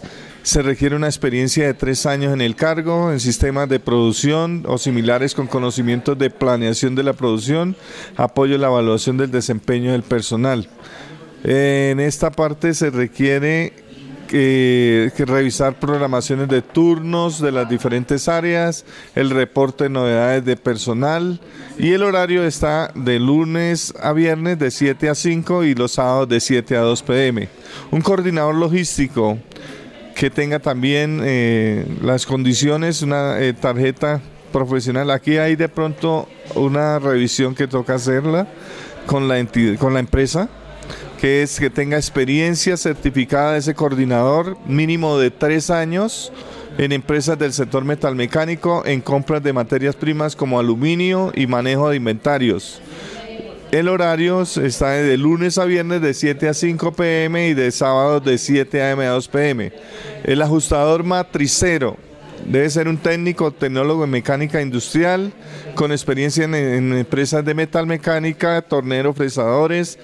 Se requiere una experiencia de tres años en el cargo, en sistemas de producción o similares con conocimientos de planeación de la producción, apoyo en la evaluación del desempeño del personal. En esta parte se requiere que, que revisar programaciones de turnos de las diferentes áreas, el reporte de novedades de personal, y el horario está de lunes a viernes de siete a cinco y los sábados de siete a dos pe eme. Un coordinador logístico que tenga también eh, las condiciones, una eh, tarjeta profesional. Aquí hay de pronto una revisión que toca hacerla con la entidad, con la empresa, que es que tenga experiencia certificada de ese coordinador, mínimo de tres años en empresas del sector metalmecánico, en compras de materias primas como aluminio y manejo de inventarios. El horario está de lunes a viernes de siete a cinco pe eme y de sábados de siete a eme a dos pe eme. El ajustador matricero debe ser un técnico tecnólogo en mecánica industrial con experiencia en, en empresas de metalmecánica, torneros, fresadores,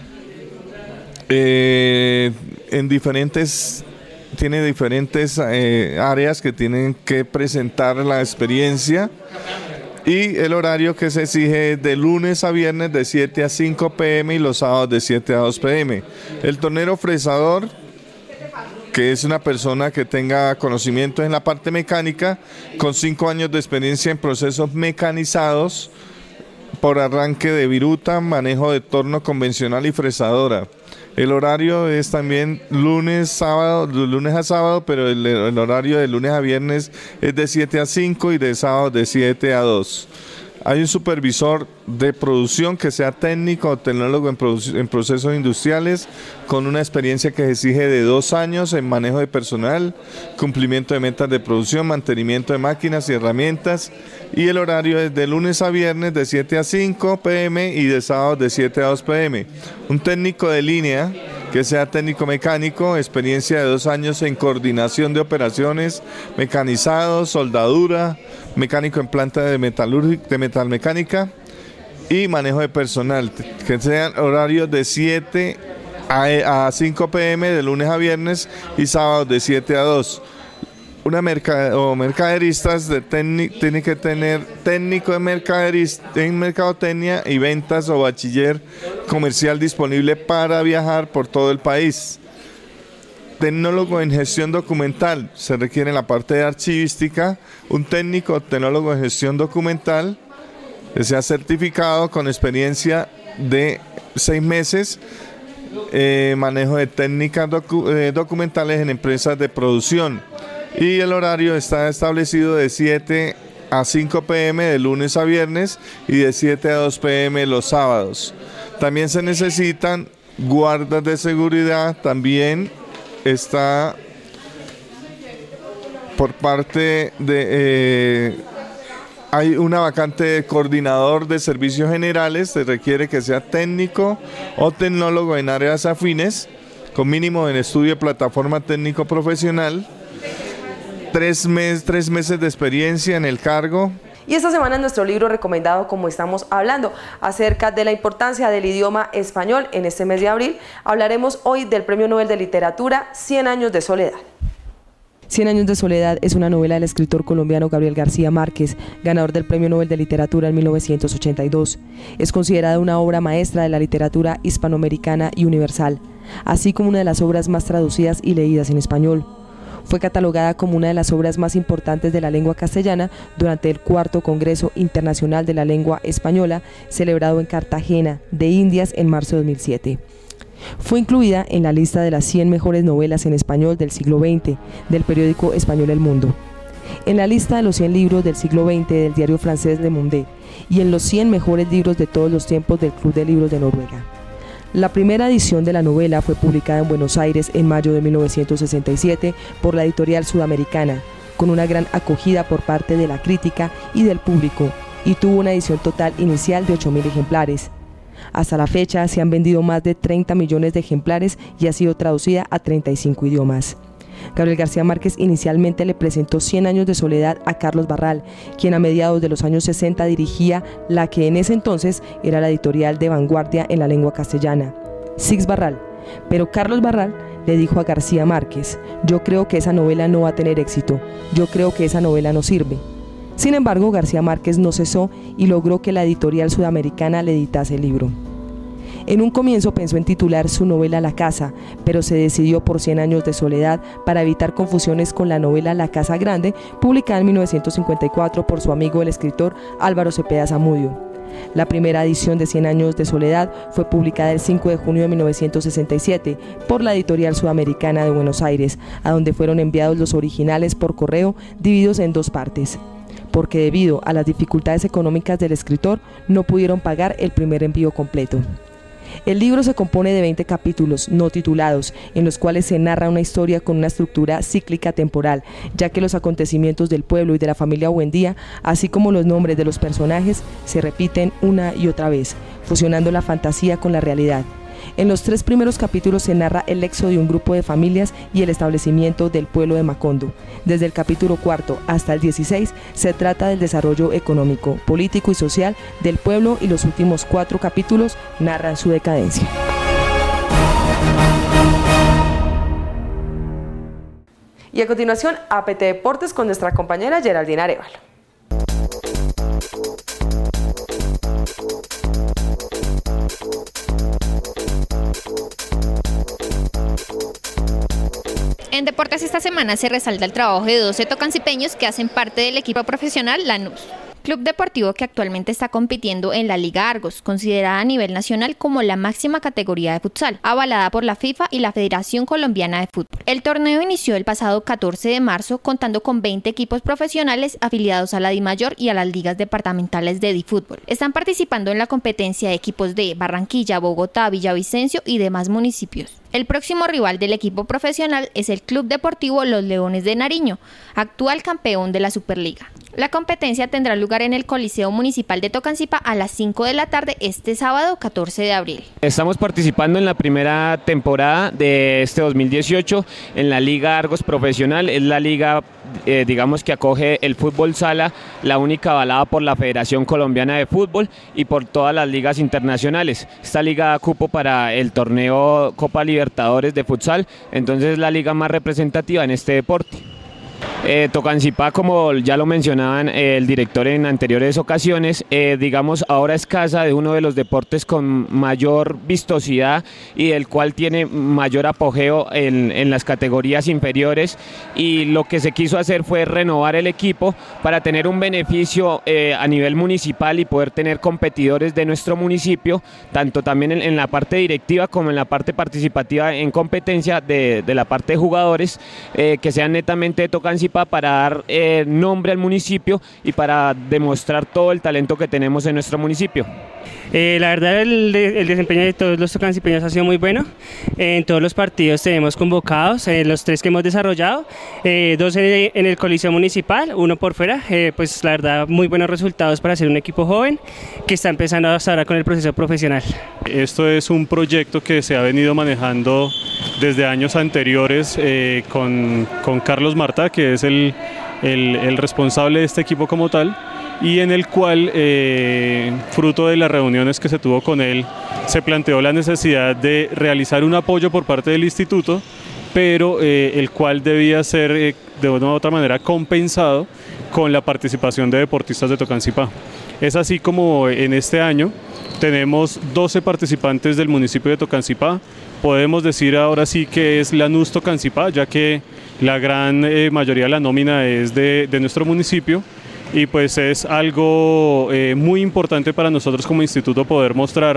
eh, en diferentes, tiene diferentes eh, áreas que tienen que presentar la experiencia. Y el horario que se exige es de lunes a viernes de siete a cinco pe eme y los sábados de siete a dos pe eme. El tornero fresador, que es una persona que tenga conocimientos en la parte mecánica, con cinco años de experiencia en procesos mecanizados, por arranque de viruta, manejo de torno convencional y fresadora. El horario es también lunes, sábado, lunes a sábado, pero el, el horario de lunes a viernes es de siete a cinco y de sábado de siete a dos. Hay un supervisor de producción que sea técnico o tecnólogo en, en procesos industriales con una experiencia que se exige de dos años en manejo de personal, cumplimiento de metas de producción, mantenimiento de máquinas y herramientas, y el horario es de lunes a viernes de siete a cinco pe eme y de sábado de siete a dos pe eme. Un técnico de línea que sea técnico mecánico, experiencia de dos años en coordinación de operaciones, mecanizado, soldadura, mecánico en planta de metalúrgica, de metalmecánica y manejo de personal, que sean horarios de siete a cinco pe eme de lunes a viernes y sábados de siete a dos. Una mercad o mercaderistas de tiene que tener técnico de mercaderista en mercadotecnia y ventas o bachiller comercial disponible para viajar por todo el país. Tecnólogo en gestión documental, se requiere en la parte de archivística un técnico tecnólogo en gestión documental que sea certificado con experiencia de seis meses, eh, manejo de técnicas docu eh, documentales en empresas de producción. Y el horario está establecido de siete a cinco pe eme de lunes a viernes y de siete a dos pe eme los sábados. También se necesitan guardas de seguridad, también está por parte de... Eh, hay una vacante de coordinador de servicios generales, se requiere que sea técnico o tecnólogo en áreas afines, con mínimo en estudio de plataforma técnico profesional, tres, mes, tres meses de experiencia en el cargo. Y esta semana en nuestro libro recomendado, como estamos hablando acerca de la importancia del idioma español en este mes de abril, hablaremos hoy del Premio Nobel de Literatura Cien años de soledad. Cien años de soledad es una novela del escritor colombiano Gabriel García Márquez, ganador del Premio Nobel de Literatura en mil novecientos ochenta y dos. Es considerada una obra maestra de la literatura hispanoamericana y universal, así como una de las obras más traducidas y leídas en español. Fue catalogada como una de las obras más importantes de la lengua castellana durante el cuarto Congreso Internacional de la Lengua Española, celebrado en Cartagena de Indias en marzo de dos mil siete. Fue incluida en la lista de las cien mejores novelas en español del siglo veinte del periódico español El Mundo, en la lista de los cien libros del siglo veinte del diario francés Le Monde y en los cien mejores libros de todos los tiempos del Club de Libros de Noruega. La primera edición de la novela fue publicada en Buenos Aires en mayo de mil novecientos sesenta y siete por la editorial Sudamericana, con una gran acogida por parte de la crítica y del público, y tuvo una edición total inicial de ocho mil ejemplares. Hasta la fecha se han vendido más de treinta millones de ejemplares y ha sido traducida a treinta y cinco idiomas. Gabriel García Márquez inicialmente le presentó Cien años de soledad a Carlos Barral, quien a mediados de los años sesenta dirigía la que en ese entonces era la editorial de vanguardia en la lengua castellana, Six Barral, pero Carlos Barral le dijo a García Márquez: yo creo que esa novela no va a tener éxito, yo creo que esa novela no sirve. Sin embargo, García Márquez no cesó y logró que la editorial sudamericana le editase el libro. En un comienzo pensó en titular su novela La Casa, pero se decidió por Cien años de soledad para evitar confusiones con la novela La Casa Grande, publicada en mil novecientos cincuenta y cuatro por su amigo el escritor Álvaro Cepeda Zamudio. La primera edición de Cien años de soledad fue publicada el cinco de junio de mil novecientos sesenta y siete por la editorial sudamericana de Buenos Aires, a donde fueron enviados los originales por correo divididos en dos partes, porque debido a las dificultades económicas del escritor no pudieron pagar el primer envío completo. El libro se compone de veinte capítulos no titulados, en los cuales se narra una historia con una estructura cíclica temporal, ya que los acontecimientos del pueblo y de la familia Buendía, así como los nombres de los personajes, se repiten una y otra vez, fusionando la fantasía con la realidad. En los tres primeros capítulos se narra el éxodo de un grupo de familias y el establecimiento del pueblo de Macondo. Desde el capítulo cuarto hasta el dieciséis se trata del desarrollo económico, político y social del pueblo, y los últimos cuatro capítulos narran su decadencia. Y a continuación, A P T Deportes con nuestra compañera Geraldine Arevalo. En deportes esta semana se resalta el trabajo de doce tocancipeños que hacen parte del equipo profesional Lanús, club deportivo que actualmente está compitiendo en la Liga Argos, considerada a nivel nacional como la máxima categoría de futsal, avalada por la FIFA y la Federación Colombiana de Fútbol. El torneo inició el pasado catorce de marzo contando con veinte equipos profesionales afiliados a la DIMAYOR y a las ligas departamentales de DiFútbol. Están participando en la competencia de equipos de Barranquilla, Bogotá, Villavicencio y demás municipios. El próximo rival del equipo profesional es el Club Deportivo Los Leones de Nariño, actual campeón de la Superliga. La competencia tendrá lugar en el Coliseo Municipal de Tocancipá a las cinco de la tarde este sábado catorce de abril. Estamos participando en la primera temporada de este dos mil dieciocho en la Liga Argos Profesional. Es la liga, eh, digamos, que acoge el fútbol sala, la única avalada por la Federación Colombiana de Fútbol y por todas las ligas internacionales. Esta liga da cupo para el torneo Copa Libertadores de futsal, entonces es la liga más representativa en este deporte. Eh, Tocancipá, como ya lo mencionaban eh, el director en anteriores ocasiones, eh, digamos ahora es casa de uno de los deportes con mayor vistosidad y el cual tiene mayor apogeo en, en las categorías inferiores, y lo que se quiso hacer fue renovar el equipo para tener un beneficio eh, a nivel municipal y poder tener competidores de nuestro municipio, tanto también en, en la parte directiva como en la parte participativa en competencia de, de la parte de jugadores, eh, que sean netamente de Tocancipá, para dar eh, nombre al municipio y para demostrar todo el talento que tenemos en nuestro municipio. Eh, la verdad el, el desempeño de todos los tocancipeños ha sido muy bueno. Eh, en todos los partidos tenemos convocados, eh, los tres que hemos desarrollado, eh, dos en, en el Coliseo Municipal, uno por fuera. Eh, pues la verdad muy buenos resultados para ser un equipo joven que está empezando hasta ahora con el proceso profesional. Esto es un proyecto que se ha venido manejando desde años anteriores eh, con, con Carlos Marta, que es el, el, el responsable de este equipo como tal, y en el cual, eh, fruto de las reuniones que se tuvo con él, se planteó la necesidad de realizar un apoyo por parte del instituto, pero eh, el cual debía ser eh, de una u otra manera compensado con la participación de deportistas de Tocancipá. Es así como en este año tenemos doce participantes del municipio de Tocancipá. Podemos decir ahora sí que es Lanús Tocancipá, ya que la gran eh, mayoría de la nómina es de, de nuestro municipio, y pues es algo eh, muy importante para nosotros como instituto poder mostrar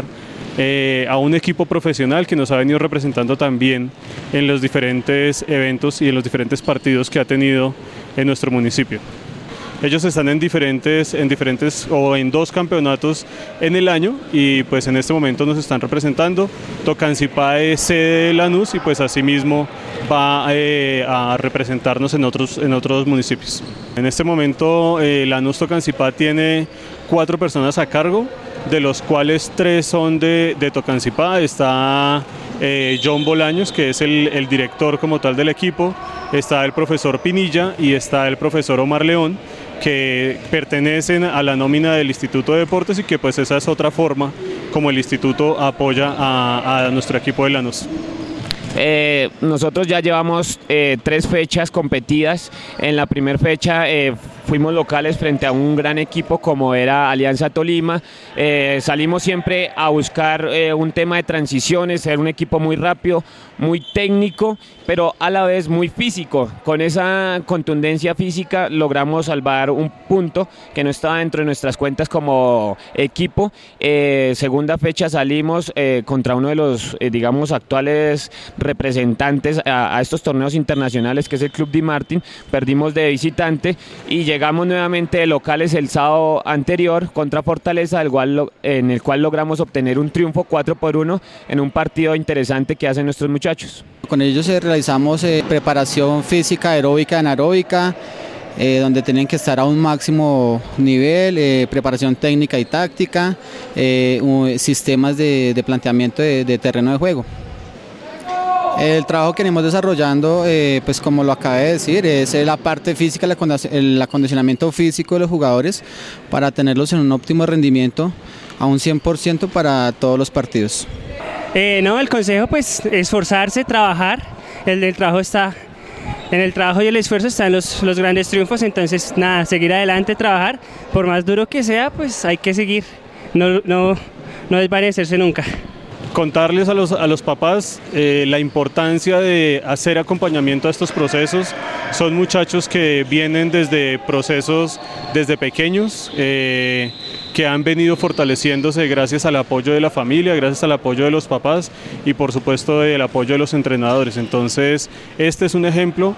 eh, a un equipo profesional que nos ha venido representando también en los diferentes eventos y en los diferentes partidos que ha tenido en nuestro municipio. Ellos están en diferentes, en diferentes o en dos campeonatos en el año, y pues en este momento nos están representando. Tocancipá es sede de Lanús y pues asimismo va eh, a representarnos en otros, en otros municipios. En este momento eh, Lanús Tocancipá tiene cuatro personas a cargo, de los cuales tres son de, de Tocancipá. Está eh, John Bolaños, que es el, el director como tal del equipo, está el profesor Pinilla y está el profesor Omar León, que pertenecen a la nómina del Instituto de Deportes, y que pues esa es otra forma como el instituto apoya a, a nuestro equipo de Lanús. Eh, nosotros ya llevamos eh, tres fechas competidas. En la primera fecha eh, fuimos locales frente a un gran equipo como era Alianza Tolima. Eh, salimos siempre a buscar eh, un tema de transiciones, ser un equipo muy rápido, muy técnico, pero a la vez muy físico. Con esa contundencia física logramos salvar un punto que no estaba dentro de nuestras cuentas como equipo. Eh, segunda fecha salimos eh, contra uno de los, eh, digamos, actuales representantes a, a estos torneos internacionales, que es el Club Di Martin. Perdimos de visitante y llegamos nuevamente de locales el sábado anterior contra Fortaleza, el cual, en el cual logramos obtener un triunfo cuatro por uno en un partido interesante que hacen nuestros muchachos. Con ellos eh, realizamos eh, preparación física, aeróbica, anaeróbica, eh, donde tienen que estar a un máximo nivel, eh, preparación técnica y táctica, eh, un, sistemas de, de planteamiento de, de terreno de juego. El trabajo que venimos desarrollando, eh, pues como lo acabé de decir, es la parte física, el acondicionamiento físico de los jugadores para tenerlos en un óptimo rendimiento a un cien por ciento para todos los partidos. Eh, no, el consejo pues esforzarse, trabajar, el del trabajo está, en el trabajo y el esfuerzo están los, los grandes triunfos, entonces nada, seguir adelante, trabajar, por más duro que sea, pues hay que seguir, no, no, no desvanecerse nunca. Contarles a los, a los papás eh, la importancia de hacer acompañamiento a estos procesos. Son muchachos que vienen desde procesos desde pequeños, eh, que han venido fortaleciéndose gracias al apoyo de la familia, gracias al apoyo de los papás y por supuesto el apoyo de los entrenadores. Entonces este es un ejemplo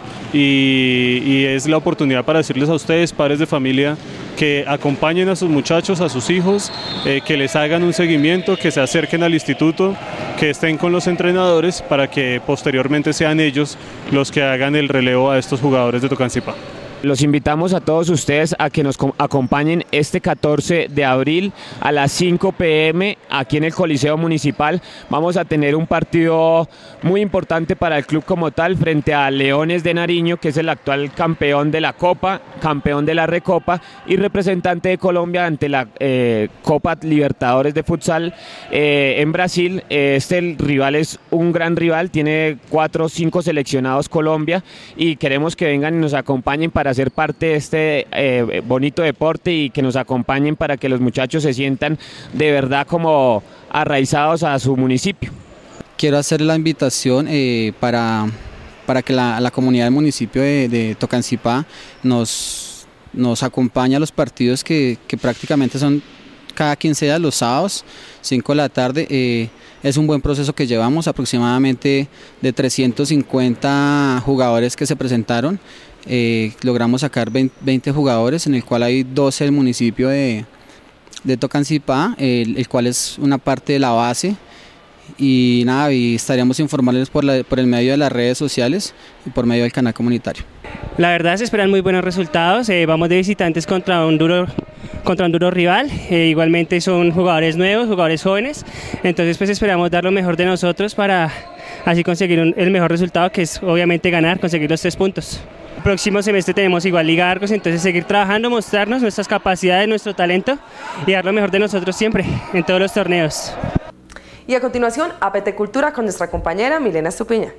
y, y es la oportunidad para decirles a ustedes, padres de familia, que acompañen a sus muchachos, a sus hijos, eh, que les hagan un seguimiento, que se acerquen al instituto, que estén con los entrenadores para que posteriormente sean ellos los que hagan el relevo a estos jugadores de Tocancipá. Los invitamos a todos ustedes a que nos acompañen este catorce de abril a las cinco pe eme aquí en el Coliseo Municipal. Vamos a tener un partido muy importante para el club como tal frente a Leones de Nariño, que es el actual campeón de la Copa, campeón de la Recopa y representante de Colombia ante la eh, Copa Libertadores de Futsal eh, en Brasil. Este rival es un gran rival, tiene cuatro o cinco seleccionados Colombia y queremos que vengan y nos acompañen para hacer parte de este eh, bonito deporte y que nos acompañen para que los muchachos se sientan de verdad como arraizados a su municipio. Quiero hacer la invitación eh, para, para que la, la comunidad del municipio de, de Tocancipá nos, nos acompañe a los partidos que, que prácticamente son cada quince días los sábados, cinco de la tarde. Eh, es un buen proceso que llevamos, aproximadamente de trescientos cincuenta jugadores que se presentaron. Eh, logramos sacar veinte jugadores, en el cual hay doce del municipio de, de Tocancipá, el, el cual es una parte de la base. Y nada, y estaríamos informándoles por, la, por el medio de las redes sociales y por medio del canal comunitario. La verdad se esperan muy buenos resultados, eh, vamos de visitantes contra un duro, contra un duro rival, eh, igualmente son jugadores nuevos, jugadores jóvenes, entonces pues esperamos dar lo mejor de nosotros para así conseguir un, el mejor resultado, que es obviamente ganar, conseguir los tres puntos. El próximo semestre tenemos igual Liga Argos, entonces seguir trabajando, mostrarnos nuestras capacidades, nuestro talento y dar lo mejor de nosotros siempre, en todos los torneos. Y a continuación, A P T Cultura con nuestra compañera Milena Estupiña.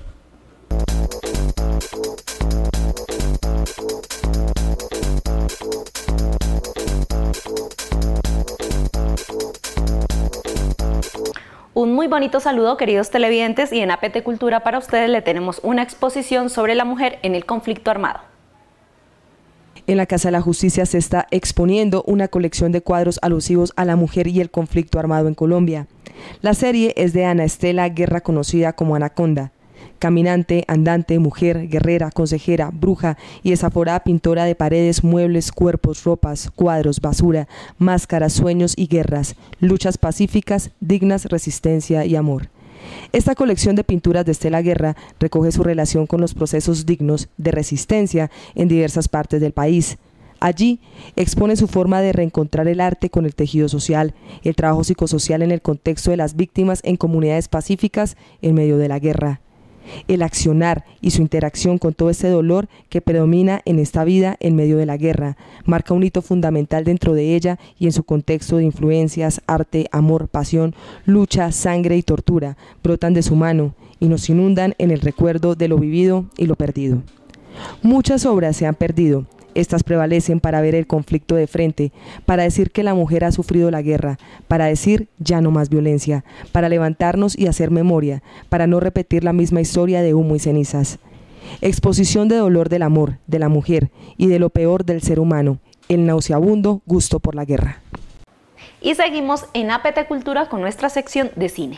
Un muy bonito saludo, queridos televidentes, y en A P T Cultura para ustedes le tenemos una exposición sobre la mujer en el conflicto armado. En la Casa de la Justicia se está exponiendo una colección de cuadros alusivos a la mujer y el conflicto armado en Colombia. La serie es de Ana Estela Guerra, conocida como Anaconda. Caminante, andante, mujer, guerrera, consejera, bruja y desaforada pintora de paredes, muebles, cuerpos, ropas, cuadros, basura, máscaras, sueños y guerras, luchas pacíficas, dignas, resistencia y amor. Esta colección de pinturas de Estela Guerra recoge su relación con los procesos dignos de resistencia en diversas partes del país. Allí expone su forma de reencontrar el arte con el tejido social, el trabajo psicosocial en el contexto de las víctimas en comunidades pacíficas en medio de la guerra. El accionar y su interacción con todo este dolor que predomina en esta vida en medio de la guerra marca un hito fundamental dentro de ella y en su contexto de influencias, arte, amor, pasión, lucha, sangre y tortura brotan de su mano, y nos inundan en el recuerdo de lo vivido y lo perdido. Muchas obras se han perdido. Estas prevalecen para ver el conflicto de frente, para decir que la mujer ha sufrido la guerra, para decir ya no más violencia, para levantarnos y hacer memoria, para no repetir la misma historia de humo y cenizas. Exposición de dolor del amor, de la mujer y de lo peor del ser humano, el nauseabundo gusto por la guerra. Y seguimos en A P T Cultura con nuestra sección de cine.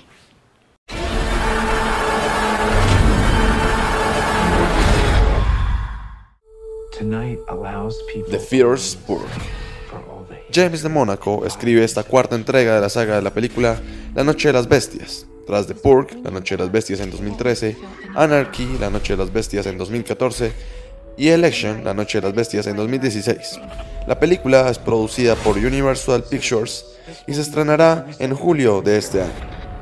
The Fierce Purge. James de Mónaco escribe esta cuarta entrega de la saga de la película La Noche de las Bestias, tras The Purge, La Noche de las Bestias en dos mil trece, Anarchy, La Noche de las Bestias en dos mil catorce y Election, La Noche de las Bestias en dos mil dieciséis. La película es producida por Universal Pictures y se estrenará en julio de este año.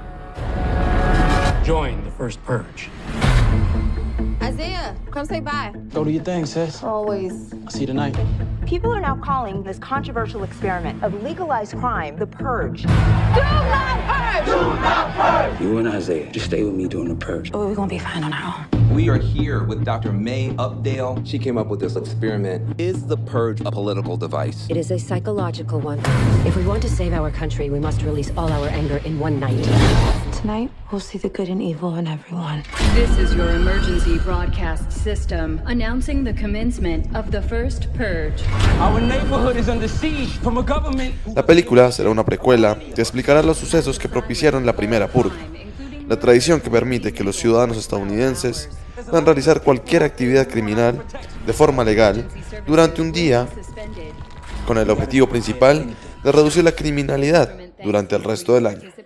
Join the first purge. Isaiah, come say bye. Go do your thing, sis. Always. I'll see you tonight. People are now calling this controversial experiment of legalized crime the purge. Do not purge! Do not purge! You and Isaiah, just stay with me during the purge. Oh, we're gonna be fine on our own. We are here with Doctor May Updale. She came up with this experiment. Is the purge a political device? It is a psychological one. If we want to save our country, we must release all our anger in one night. Tonight, we'll see the good and evil in everyone. This is your emergency broadcast system announcing the commencement of the first purge. Our neighborhood is under siege from a government. La película será una precuela que explicará los sucesos que propiciaron la primera purga, la tradición que permite que los ciudadanos estadounidenses puedan realizar cualquier actividad criminal de forma legal durante un día, con el objetivo principal de reducir la criminalidad durante el resto del año.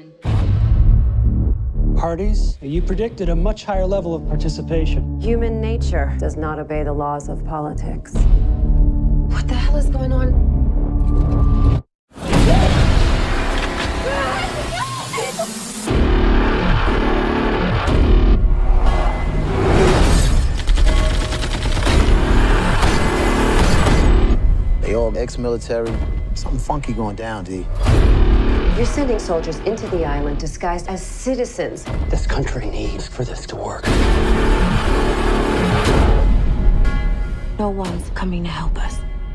Parties, you predicted a much higher level of participation. Human nature does not obey the laws of politics. What the hell is going on? They all ex-military. Something funky going down, D. You're sending soldiers into the island disguised as citizens. This country needs for this to work. No one's coming to help us.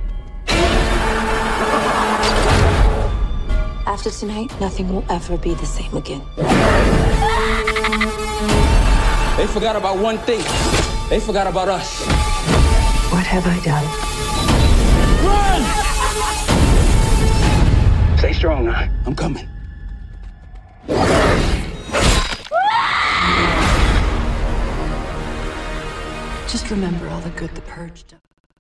After tonight, nothing will ever be the same again. They forgot about one thing. They forgot about us. What have I done? Run! Stay strong, now. I'm coming. Just remember all the good the purge does.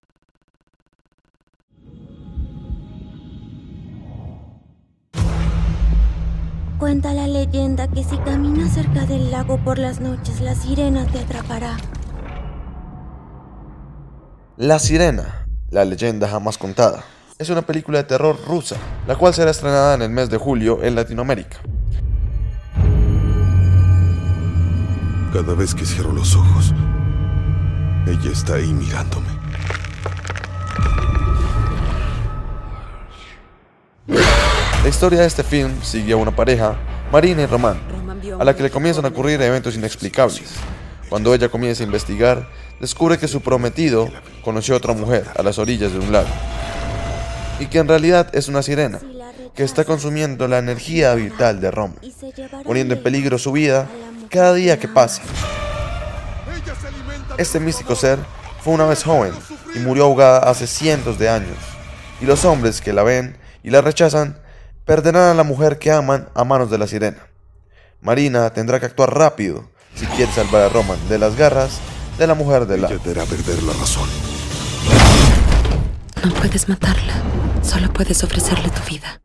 Cuenta la leyenda que si caminas cerca del lago por las noches, la sirena te atrapará. La Sirena, la leyenda jamás contada, es una película de terror rusa, la cual será estrenada en el mes de julio en Latinoamérica. Cada vez que cierro los ojos, ella está ahí mirándome. La historia de este film sigue a una pareja, Marina y Román, a la que le comienzan a ocurrir eventos inexplicables. Cuando ella comienza a investigar, descubre que su prometido conoció a otra mujer a las orillas de un lago, y que en realidad es una sirena, que está consumiendo la energía vital de Roman, poniendo en peligro su vida cada día que pasa. Este místico ser fue una vez joven y murió ahogada hace cientos de años, y los hombres que la ven y la rechazan perderán a la mujer que aman a manos de la sirena. Marina tendrá que actuar rápido si quiere salvar a Roman de las garras de la mujer del lago. Ella te hará perder la razón. No puedes matarla, solo puedes ofrecerle tu vida.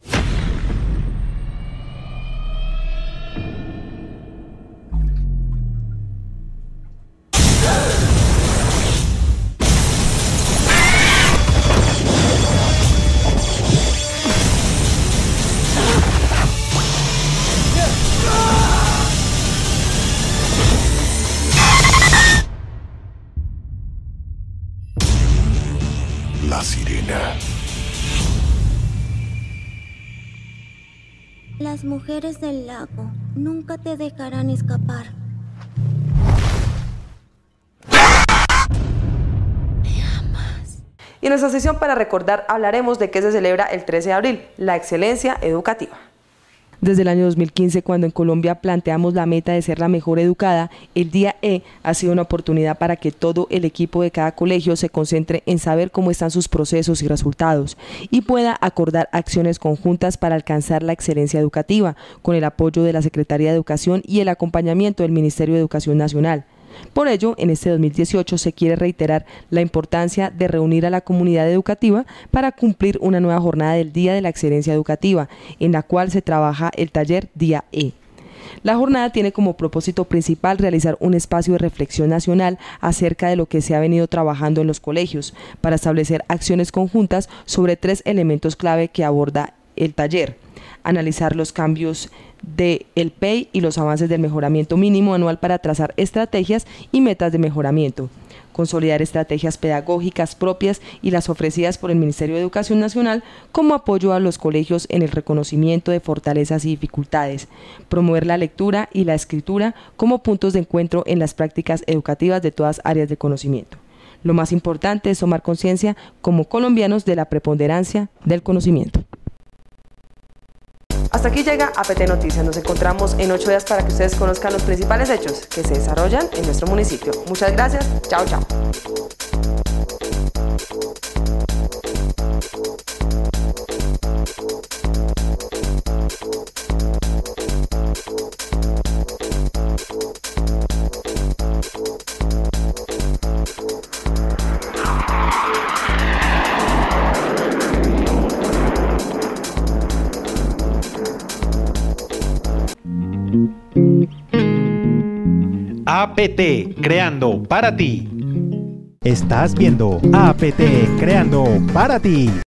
La Sirena. Las mujeres del lago nunca te dejarán escapar. Y en nuestra sesión para recordar hablaremos de qué se celebra el trece de abril, la excelencia educativa. Desde el año dos mil quince, cuando en Colombia planteamos la meta de ser la mejor educada, el Día E ha sido una oportunidad para que todo el equipo de cada colegio se concentre en saber cómo están sus procesos y resultados y pueda acordar acciones conjuntas para alcanzar la excelencia educativa, con el apoyo de la Secretaría de Educación y el acompañamiento del Ministerio de Educación Nacional. Por ello, en este dos mil dieciocho se quiere reiterar la importancia de reunir a la comunidad educativa para cumplir una nueva jornada del Día de la Excelencia Educativa, en la cual se trabaja el taller Día E. La jornada tiene como propósito principal realizar un espacio de reflexión nacional acerca de lo que se ha venido trabajando en los colegios, para establecer acciones conjuntas sobre tres elementos clave que aborda el taller: analizar los cambios del P E I y los avances del mejoramiento mínimo anual para trazar estrategias y metas de mejoramiento, consolidar estrategias pedagógicas propias y las ofrecidas por el Ministerio de Educación Nacional como apoyo a los colegios en el reconocimiento de fortalezas y dificultades, promover la lectura y la escritura como puntos de encuentro en las prácticas educativas de todas áreas de conocimiento. Lo más importante es tomar conciencia como colombianos de la preponderancia del conocimiento. Hasta aquí llega A P T Noticias. Nos encontramos en ocho días para que ustedes conozcan los principales hechos que se desarrollan en nuestro municipio. Muchas gracias. Chao, chao. A P T, creando para ti. Estás viendo A P T, creando para ti.